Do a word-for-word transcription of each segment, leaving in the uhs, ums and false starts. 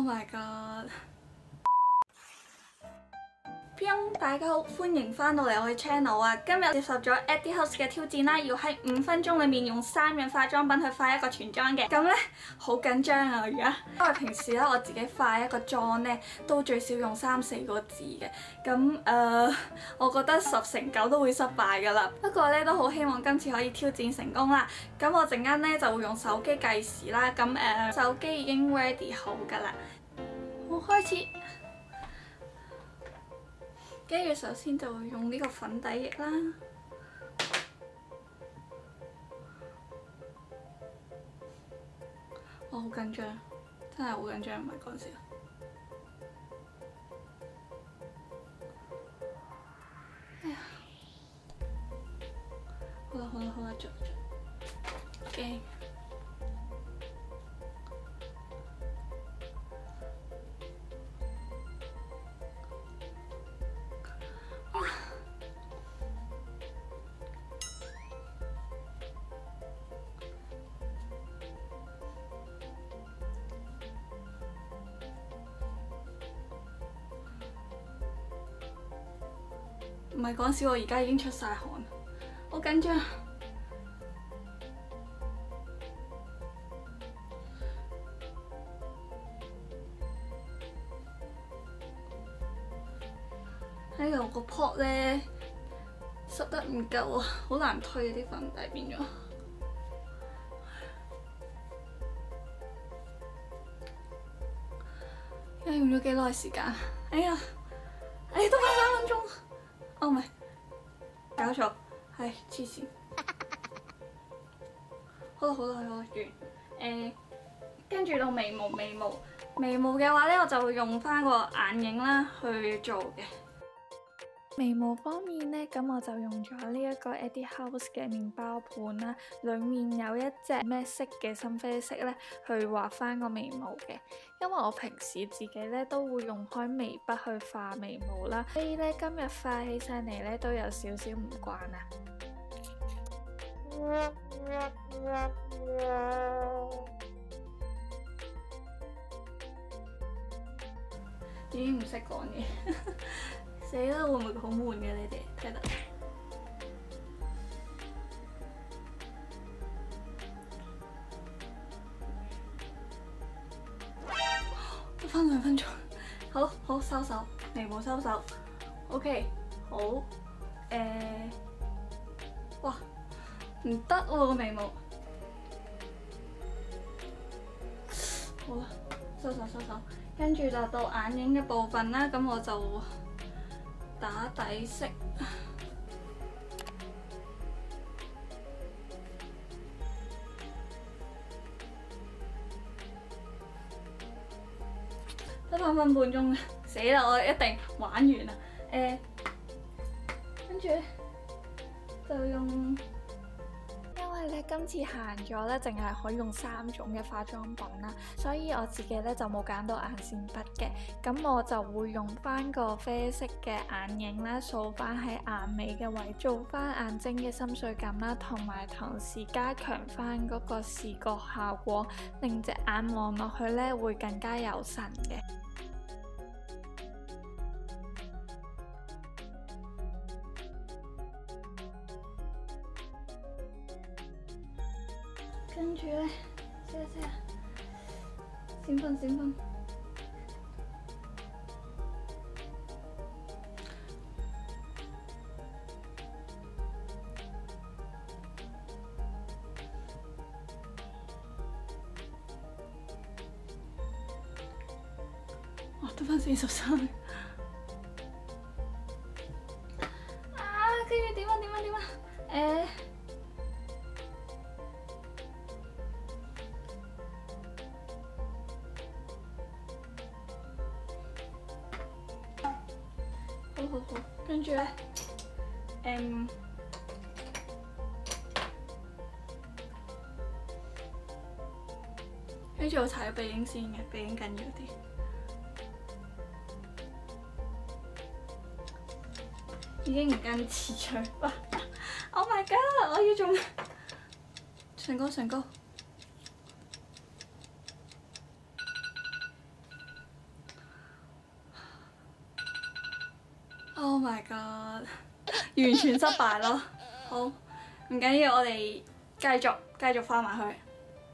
Oh my god！大家好，歡迎翻到嚟我嘅 channel 啊！今日接受咗 Eddie House 嘅挑戰啦，要喺五分鐘裏面用三樣化妝品去化一個全妝嘅。咁咧好緊張啊！而家因為平時咧我自己化一個妝咧都最少用三四個字嘅，咁誒、呃、我覺得十成九都會失敗噶啦。不過咧都好希望今次可以挑戰成功啦。咁我陣間咧就會用手機計時啦。咁誒、呃、手機已經 ready 好噶啦，我開始。跟住首先就會用呢個粉底液啦，我好緊張，真係好緊張，唔係講笑。哎呀，好啦好啦好啦，着着，驚。唔係講笑，我而家已經出晒汗，好緊張。哎呀，個 pot 咧濕得唔夠啊，好難推啲粉底變咗。而家用咗幾耐時間？哎呀，哎呀，都翻三分鐘。哦，唔係，搞錯，係黐線。好啦好啦好啦，完。誒、呃，跟住到眉毛，眉毛，眉毛嘅話咧，我就會用翻個眼影啦去做嘅。眉毛方面呢，咁我就用咗呢一個 Eddie House 嘅麵包盤啦，裡面有一隻咩色嘅深啡色咧，去畫翻個眉毛嘅。因為我平時自己咧都會用開眉筆去畫眉毛啦，所以咧今日畫起上嚟咧都有少少唔慣啊。已經唔識講嘢。死啦！會唔會好悶嘅你哋睇得？得返兩分鐘，好好收手，眉毛收手。OK， 好誒、呃，哇，唔得喎個眉毛。好啦，收手收手，跟住就到眼影嘅部分啦。咁我就打底色，得翻分半鐘啦，死啦！我一定玩完啦。誒、呃，跟住咧就用。因為咧今次行咗咧，淨係可以用三種嘅化妝品啦，所以我自己咧就冇揀到眼線筆嘅，咁我就會用翻個啡色嘅眼影啦，掃翻喺眼尾嘅位，做翻眼睛嘅深邃感啦，同埋同時加強翻嗰個視覺效果，令隻眼望落去咧會更加有神嘅。跟住咧，試下試下，閃分閃分。哇，得返四十三。啊，跟住點啊點啊點啊，誒。好好好，跟住咧，誒，跟住我搽咗鼻影先嘅，鼻影緊要啲。已經唔跟次序啦 ！Oh my god！ 我要做唇膏唇膏。 Oh my god！ 完全失敗咯。好，唔緊要，我哋繼續繼續翻埋去。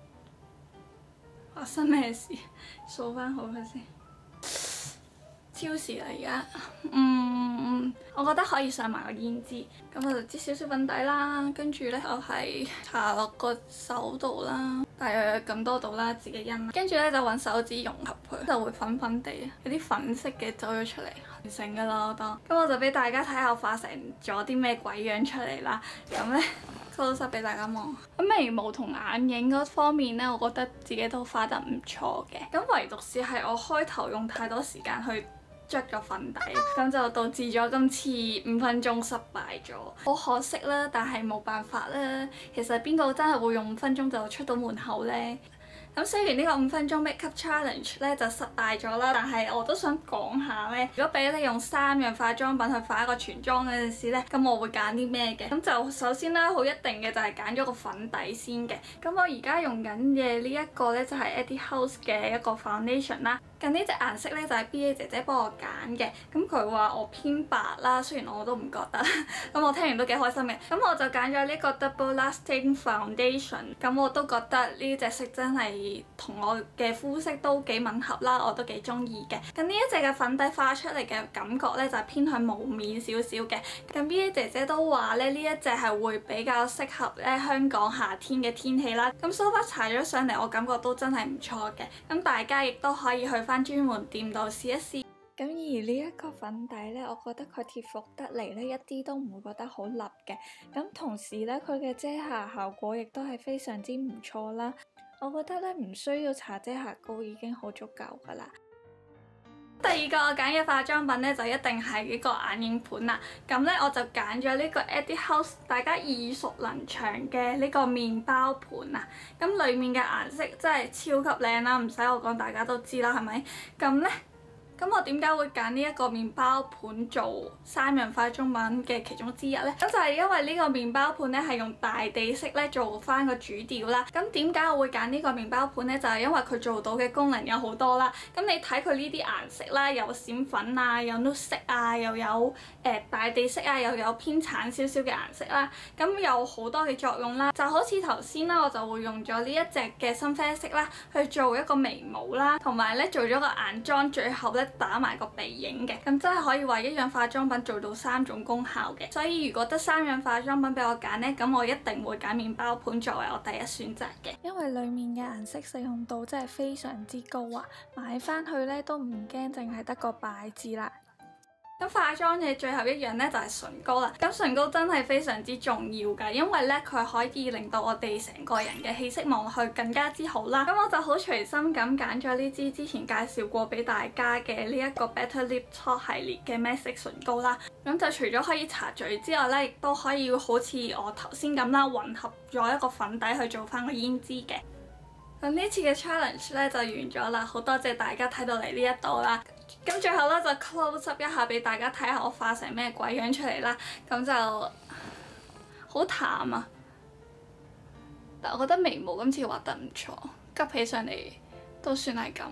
發生咩事？掃翻好佢先。超時啦而家，嗯，我覺得可以上埋個胭脂，咁我就擠少少粉底啦，跟住咧我係搽落個手度啦，大約咁多度啦，自己印，跟住咧就揾手指融合佢，就會粉粉地，有啲粉色嘅走咗出嚟，完成噶啦我當，咁我就俾大家睇下我化成咗啲咩鬼樣出嚟啦，咁咧 close up 俾大家望。咁眉毛同眼影嗰方面咧，我覺得自己都化得唔錯嘅，咁唯獨是係我開頭用太多時間去捽個粉底，咁就導致咗今次五分鐘失敗咗，好可惜啦，但係冇辦法啦。其實邊個真係會用五分鐘就出到門口呢？咁雖然呢個五分鐘 makeup challenge 咧就失敗咗啦，但係我都想講下咧，如果俾你用三樣化妝品去化一個全妝嗰陣時咧，咁我會揀啲咩嘅？咁就首先啦，好一定嘅就係揀咗個粉底先嘅。咁我而家用緊嘅呢一個咧就係 Etude House 嘅一個 foundation 啦。咁呢隻顏色咧就係 B A 姐姐幫我揀嘅，咁佢話我偏白啦，雖然我都唔覺得，咁我聽完都幾開心嘅。咁我就揀咗呢個 Double Lasting Foundation，咁我都覺得呢隻色真係同我嘅膚色都幾吻合啦，我都幾中意嘅。咁呢一隻嘅粉底化出嚟嘅感覺咧就係偏向霧面少少嘅。咁 B A 姐姐都話咧呢一隻係會比較適合咧香港夏天嘅天氣啦。咁 so far 搽咗上嚟，我感覺都真係唔錯嘅。咁大家亦都可以去翻專門店度試一試。咁而呢一個粉底呢，我覺得佢貼服得嚟呢，一啲都唔會覺得好立嘅。咁同時呢，佢嘅遮瑕效果亦都係非常之唔錯啦。我覺得呢，唔需要搽遮瑕膏已經好足夠噶啦。第二個我揀嘅化妝品呢，就一定係呢個眼影盤啦。咁呢，我就揀咗呢個 Etude House 大家耳熟能詳嘅呢個麵包盤啊。咁裡面嘅顏色真係超級靚啦，唔使我講大家都知啦，係咪？咁呢。咁我點解會揀呢一個麵包盤做三樣化妝品嘅其中之一呢？咁就係因為呢個麵包盤咧係用大地色咧做翻個主調啦。咁點解我會揀呢個麵包盤呢？就係因為佢做到嘅功能有好多啦。咁你睇佢呢啲顏色啦，有閃粉啊，有 nude 色啊，又有誒、呃、大地色啊，又有偏橙少少嘅顏色啦。咁有好多嘅作用啦。就好似頭先啦，我就會用咗呢一隻嘅深啡色啦，去做一個眉毛啦，同埋咧做咗個眼妝，最後咧打埋個鼻影嘅，咁真係可以話一樣化妝品做到三種功效嘅。所以如果得三樣化妝品俾我揀呢，咁我一定會揀麵包盤作為我第一選擇嘅，因為裡面嘅顏色適用度真係非常之高啊！買翻去呢都唔驚，淨係得個擺字啦。咁化妝嘅最後一樣咧就係唇膏啦。咁唇膏真係非常之重要㗎，因為咧佢可以令到我哋成個人嘅氣色望落去更加之好啦。咁我就好隨心咁揀咗呢支之前介紹過俾大家嘅呢一個 Better Lip Talk 系列嘅 Matte 色唇膏啦。咁就除咗可以搽嘴之外咧，亦都可以好似我頭先咁啦，混合咗一個粉底去做翻個胭脂嘅。咁呢次嘅 challenge 咧就完咗啦，好多謝大家睇到嚟呢一度啦。咁最後咧就 close up 一下俾大家睇下我化成咩鬼樣出嚟啦。咁就好淡啊，但我覺得眉毛今次畫得唔錯，急起上嚟都算係咁。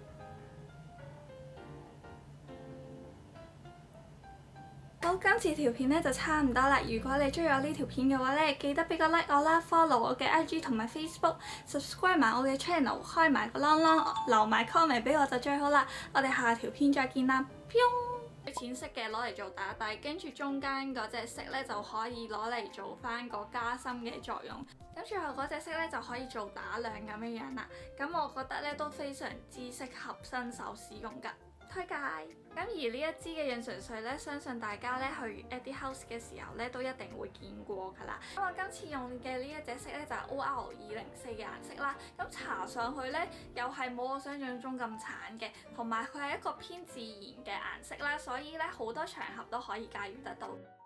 好，今次條片咧就差唔多啦。如果你中意我呢條片嘅話咧，記得俾個 like 我啦 ，follow 我嘅 I G 同埋 Facebook，subscribe 埋我嘅 channel， 開埋個啷啷，留埋 comment 俾我就最好啦。我哋下條片再見啦，飄！淺色嘅攞嚟做打底，跟住中間嗰隻色咧就可以攞嚟做翻個加深嘅作用。咁最後嗰隻色咧就可以做打亮咁樣樣啦。咁我覺得咧都非常之適合新手使用㗎。推介。咁而呢一支嘅潤唇水咧，相信大家咧去 Etude House 嘅時候咧都一定會見過㗎啦。咁我今次用嘅呢一隻色咧就係 O R 二零四嘅顏色啦。咁搽上去咧又係冇我想象中咁橙嘅，同埋佢係一個偏自然嘅顏色啦，所以咧好多場合都可以駕馭得到。